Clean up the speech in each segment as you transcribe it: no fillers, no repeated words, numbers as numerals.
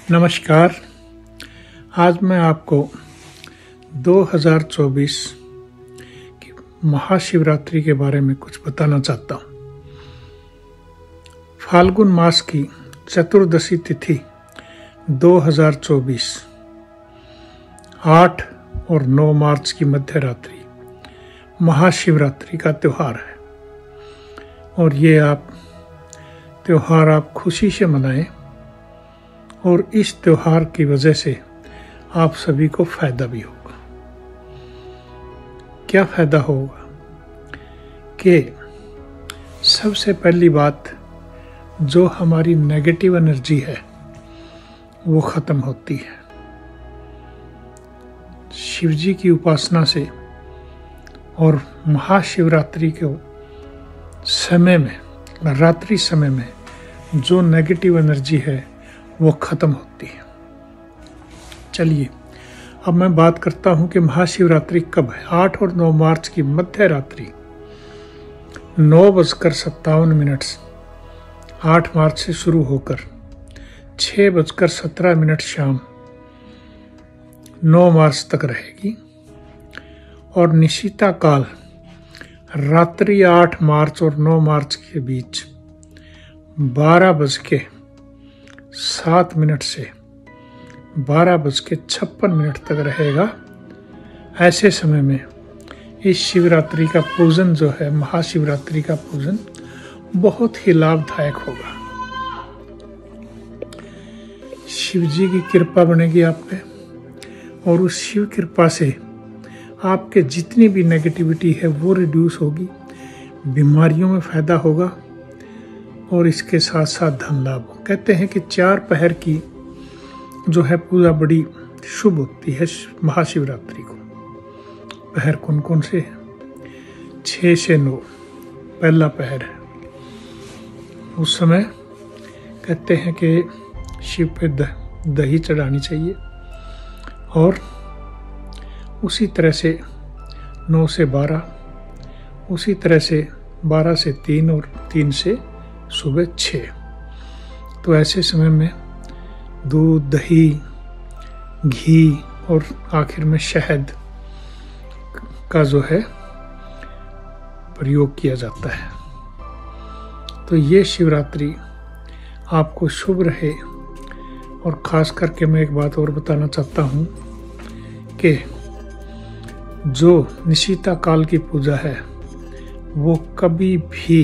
नमस्कार। आज मैं आपको 2024 की महाशिवरात्रि के बारे में कुछ बताना चाहता हूँ। फाल्गुन मास की चतुर्दशी तिथि 2024 8 और 9 मार्च की मध्य रात्रि महाशिवरात्रि का त्यौहार है और ये त्यौहार आप खुशी से मनाएं और इस त्यौहार की वजह से आप सभी को फायदा भी होगा। क्या फायदा होगा कि सबसे पहली बात, जो हमारी नेगेटिव एनर्जी है वो खत्म होती है। शिव जी की उपासना से और महाशिवरात्रि के समय में, रात्रि समय में जो नेगेटिव एनर्जी है वो खत्म होती है। चलिए अब मैं बात करता हूं कि महाशिवरात्रि कब है। 8 और 9 मार्च की मध्य रात्रि 9:57 8 मार्च से शुरू होकर 6:17 शाम 9 मार्च तक रहेगी और निशिता काल रात्रि 8 मार्च और 9 मार्च के बीच 12:07 से 12:56 तक रहेगा। ऐसे समय में इस शिवरात्रि का पूजन जो है, महाशिवरात्रि का पूजन बहुत ही लाभदायक होगा। शिव जी की कृपा बनेगी आप पे और उस शिव कृपा से आपके जितनी भी नेगेटिविटी है वो रिड्यूस होगी, बीमारियों में फायदा होगा और इसके साथ साथ धन लाभ। कहते हैं कि 4 पहर की जो है पूजा बड़ी शुभ होती है महाशिवरात्रि को। पहर कौन कौन से हैं? 6 से 9 पहला पहर है। उस समय कहते हैं कि शिव पे दही चढ़ानी चाहिए और उसी तरह से 9 से 12, उसी तरह से 12 से 3 और 3 से सुबह 6। तो ऐसे समय में दूध, दही, घी और आखिर में शहद का जो है प्रयोग किया जाता है। तो ये शिवरात्रि आपको शुभ रहे। और खास करके मैं एक बात और बताना चाहता हूँ कि जो निशिता काल की पूजा है वो कभी भी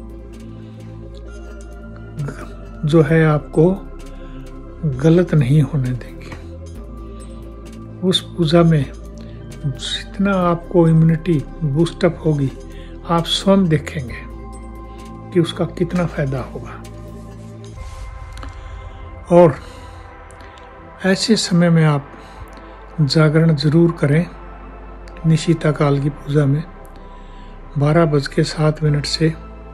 जो है आपको गलत नहीं होने देगी। उस पूजा में जितना आपको इम्यूनिटी बूस्टअप होगी, आप स्वयं देखेंगे कि उसका कितना फायदा होगा। और ऐसे समय में आप जागरण जरूर करें। निशिता काल की पूजा में 12:07 से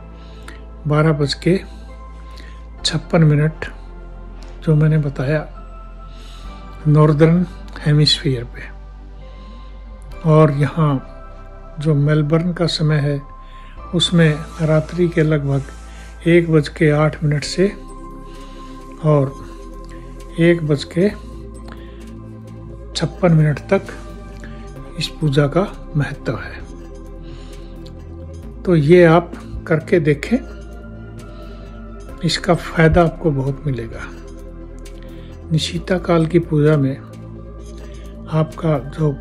12:56 जो मैंने बताया नॉर्दर्न हेमिस्फीयर पे, और यहाँ जो मेलबर्न का समय है उसमें रात्रि के लगभग 1:08 से और 1:56 तक इस पूजा का महत्व है। तो ये आप करके देखें, इसका फायदा आपको बहुत मिलेगा। निशिता काल की पूजा में आपका जो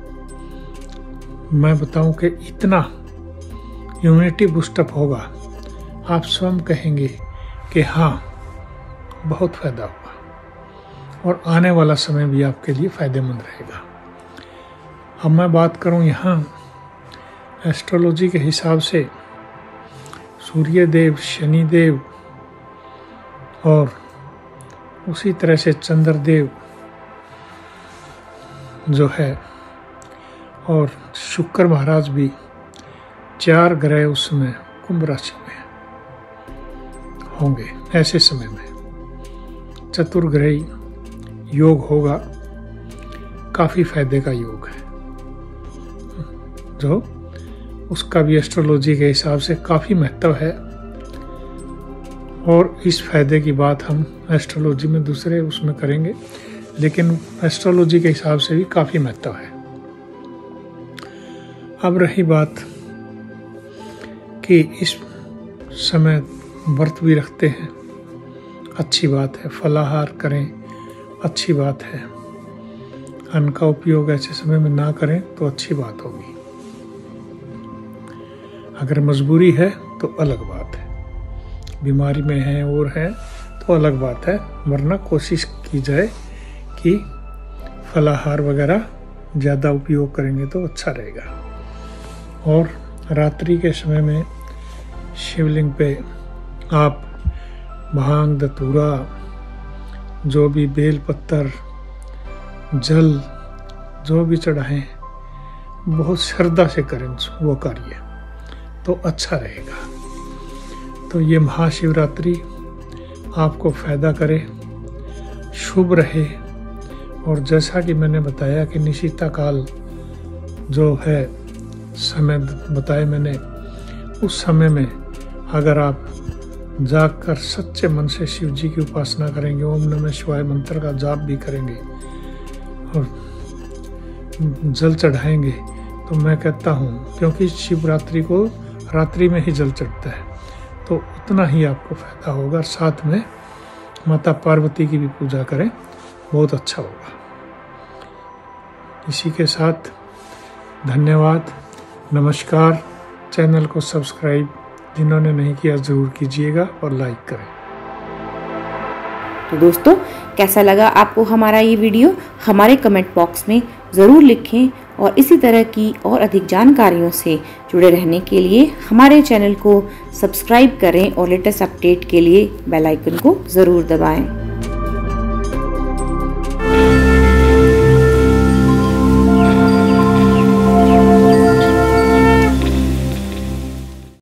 मैं बताऊं कि इतना इम्यूनिटी बूस्टअप होगा, आप स्वयं कहेंगे कि हाँ बहुत फायदा होगा और आने वाला समय भी आपके लिए फायदेमंद रहेगा। अब मैं बात करूं यहाँ एस्ट्रोलॉजी के हिसाब से सूर्य देव, शनि देव और उसी तरह से चंद्रदेव जो है और शुक्र महाराज भी, 4 ग्रह उस समय कुंभ राशि में होंगे। ऐसे समय में चतुर्ग्रही योग होगा, काफी फायदे का योग है जो उसका भी एस्ट्रोलॉजी के हिसाब से काफी महत्व है। और इस फायदे की बात हम एस्ट्रोलॉजी में दूसरे उसमें करेंगे, लेकिन एस्ट्रोलॉजी के हिसाब से भी काफ़ी महत्व है। अब रही बात कि इस समय व्रत भी रखते हैं, अच्छी बात है, फलाहार करें, अच्छी बात है। अन्न का उपयोग ऐसे समय में ना करें तो अच्छी बात होगी। अगर मजबूरी है तो अलग बात है, बीमारी में है और है तो अलग बात है, वरना कोशिश की जाए कि फलाहार वगैरह ज़्यादा उपयोग करेंगे तो अच्छा रहेगा। और रात्रि के समय में शिवलिंग पे आप भांग, धतूरा, जो भी बेल पत्तर, जल जो भी चढ़ाएं, बहुत श्रद्धा से करें वो कार्य, तो अच्छा रहेगा। तो ये महाशिवरात्रि आपको फ़ायदा करे, शुभ रहे। और जैसा कि मैंने बताया कि निशिता काल जो है समय बताए मैंने, उस समय में अगर आप जाकर सच्चे मन से शिव जी की उपासना करेंगे, ओम नमः शिवाय मंत्र का जाप भी करेंगे और जल चढ़ाएंगे, तो मैं कहता हूँ, क्योंकि शिवरात्रि को रात्रि में ही जल चढ़ता है, तो उतना ही आपको फायदा होगा। साथ में माता पार्वती की भी पूजा करें, बहुत अच्छा होगा। इसी के साथ धन्यवाद, नमस्कार। चैनल को सब्सक्राइब जिन्होंने नहीं किया ज़रूर कीजिएगा और लाइक करें। तो दोस्तों, कैसा लगा आपको हमारा ये वीडियो? हमारे कमेंट बॉक्स में ज़रूर लिखें और इसी तरह की और अधिक जानकारियों से जुड़े रहने के लिए हमारे चैनल को सब्सक्राइब करें और लेटेस्ट अपडेट के लिए बेल आइकन को ज़रूर दबाएं।